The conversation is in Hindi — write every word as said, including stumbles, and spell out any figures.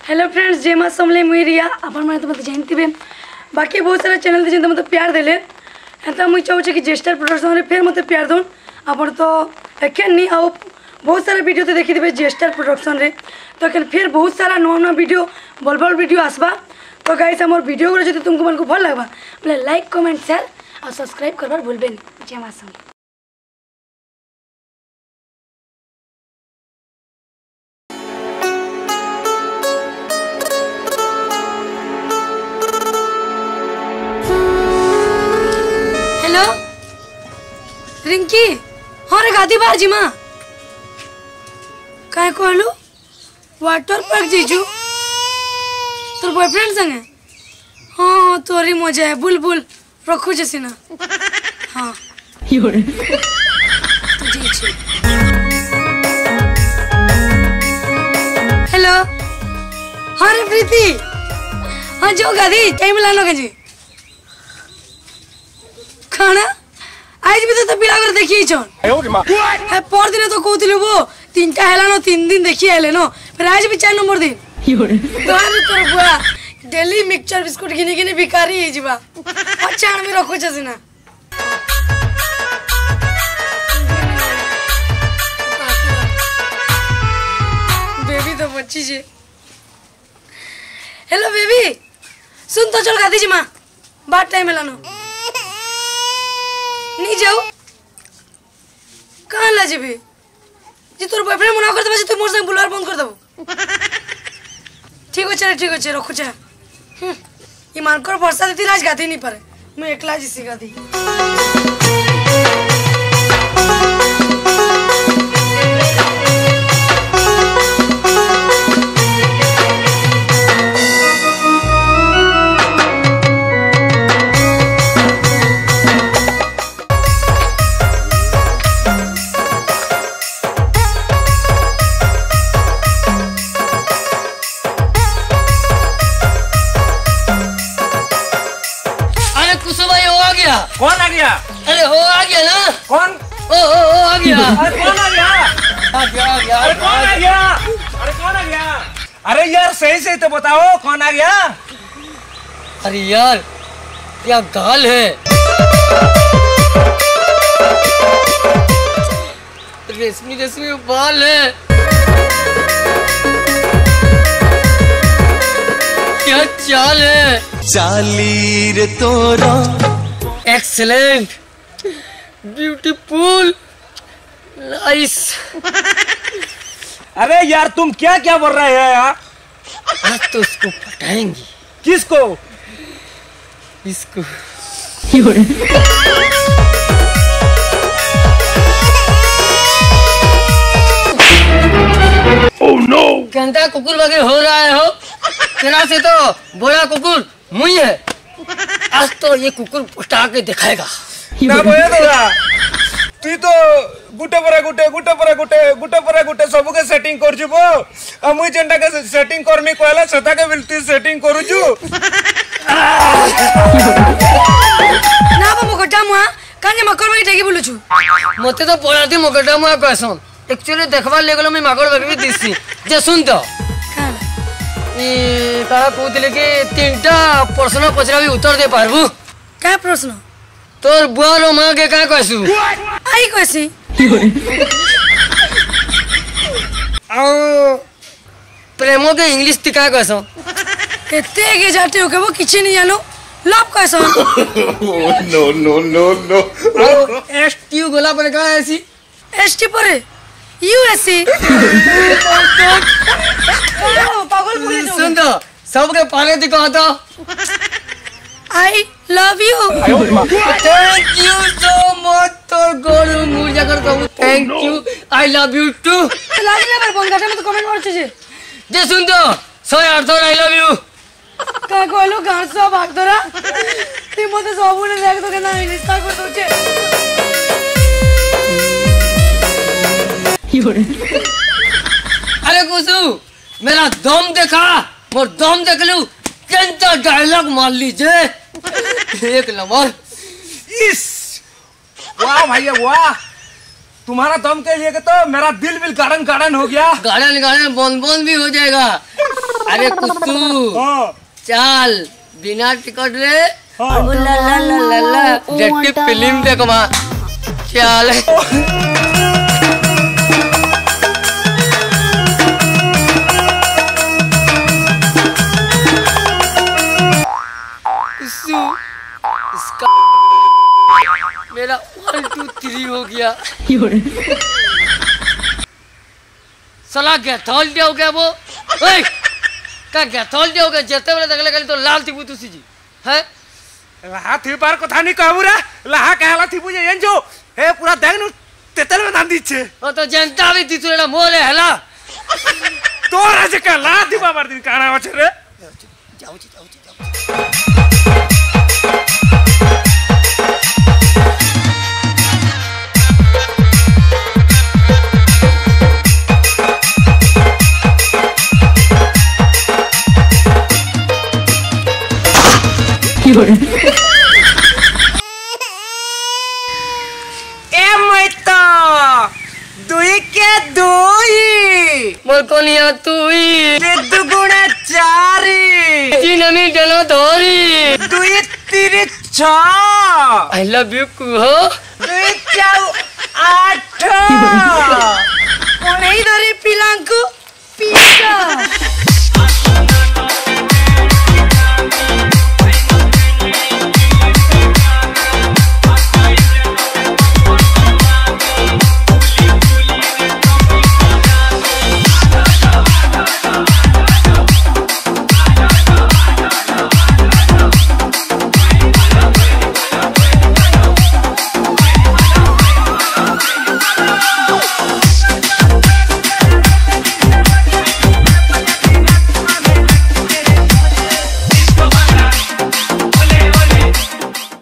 हेलो फ्रेंड्स जय माँ समले मुई रिया अपन मैंने तो मत जानती बे बाकी बहुत सारा चैनल थे जिनते मत प्यार देले एंता मुई चाहूँ कि जेस्टर प्रोडक्शन रे फिर मत प्यार दोन अपन तो एके नहीं आओ बहुत सारा वीडियो तो देखी थे जेस्टर प्रोडक्शन रे तो फिर बहुत सारा नुआ नुआ वीडियो बल बल वीडियो आसबा तो गाइस हमर वीडियो को जो तुमको मन को भल लगबा बोले लाइक कमेंट शेयर और सब्सक्राइब करबार भूलबे नहीं। जय माँ समले। हेलो रिंकी हाँ रे गादी बार जीमा काय कहलु वाटर पार्क जीजू तोर बॉयफ्रेंड संगे हाँ हाँ तोरी मजा है बुल बुल रखु जैसी ना हाँ हेलो हाँ रे प्रीति हाँ जो गादी टाइम मिलानो के जी खाना आज भी तो तो पिला कर देखिए चोन है पर दिन तो कहतिलु वो तीनटा हेलानो तीन दिन देखिए हेले नो फिर आज भी चार नंबर दिन तोर तोर बुआ डेली मिक्सचर बिस्कुट किनी किनी बिकारी हे जिबा अच्छा हम रखो छसी ना बेबी तो बच्ची छे। हेलो बेबी सुन तो चल गादी जी मां बात टाइम हेलानो नहीं जाओ कहाँ ला जेबे जी तोर बॉयफ्रेंड मना कर देबा जे तू मोर संग बुलार बंद कर देबो ठीक हो चल ठीक हो चल रखो जा ये मान कर वर्षा देती राज गाती नहीं पारे मैं एकला जी सिखा दी कौन आ गया? अरे हो आ गया ना कौन? ओ ओ ओ आ गया। अरे कौन आ गया? आ गया आ गया। अरे कौन आ गया? अरे कौन आ गया? अरे यार सही से तो बताओ कौन आ गया? अरे यार क्या गाल है रेशमी रेशमी बाल है क्या चाल है चाली रे तोरा एक्सीलेंट ब्यूटीफुल नाइस। अरे यार तुम क्या क्या बोल रहे हैं यार? आज तो इसको पटाएंगे। किसको? इसको ओह नो गंदा कुकुर वगैरह हो रहा है हो तेरा से तो बड़ा कुकुर मुई है आज तो ये कुकुर पटा के दिखाएगा ना बोले तो तू तो गुटे परे गुटे गुटे परे गुटे गुटे परे गुटे सब के सेटिंग कर जुबो आ मुई जेंटा के सेटिंग करमी कहला सता के बिल्ती सेटिंग करू छु ना बा मकटा मुआ काने मकर में टेकी बोलु छु मते तो पड़ा दी मकटा मुआ कहसन एक्चुअली देखबा लेगलो मैं मकर बगवी दिसी जे सुन तो ई तारा कहतिले कि तीनटा प्रश्न पचरा भी उत्तर दे पारबू क्या प्रश्न तोर बुआ रो मां के का कहसु आई कैसी आओ प्रेमो के इंग्लिश ती का कहसो एते के जाते हो के वो किछि नहीं जानो लव कैसन नो नो नो नो आओ एस टी गोला पर का ऐसी एसटी पर यूएससी पागल बोले तो सुन तो सबके पाले दिखा तो I love you thank you so much तोर गोलू मुर्जा कर कहू thank you I love you too लागले पर फोन करते मत कमेंट कर छे जे सुन तो सौ आठ सौ आई लव यू का कहलो गांव से भाग दरा ती मते सबुने देख तो के ना इंस्टा कर दोचे अरे कुसु मेरा दम देखा मोर दम देख लू जनता डायलॉग मार लीजिए एक नंबर इस वाह भैया वाह तुम्हारा दम के लिए तो मेरा दिल भी गार्डन गार्डन हो गया। गार्डन गार्डन बंद बंद भी हो जाएगा। अरे कुत्तू हां चल बिना टिकट रे हाँ। ओ ला ला ला ला ला देख के फिल्म देख मा चल कुत्तू इसका मेरा वन टू थ्री हो गया साला गैथोल दिया हो गया वो ओए का गैथोल दिया हो गया जेते वाले देखले खाली तो लाल थी तुसी जी हैं लाहा थी बार कथा नहीं कहबू रे लाहा कहला थी बुझे एंजो हे पूरा देख नु तेतल में दान दीछे ओ तो जनता भी थी तुरेला मोले हला तोरा जे का ला थी बाबर दिन काना होछे रे जाऊ जी जाऊ जी जाऊ ए मैता दुई के दुई मोर कोनिया तुई रे दुगुणे चारी तीन मी डलो धोरी दुई तीन छ आई लव यू कुहो दुई चाउ आठ कोने धरी पिलांकु पिसा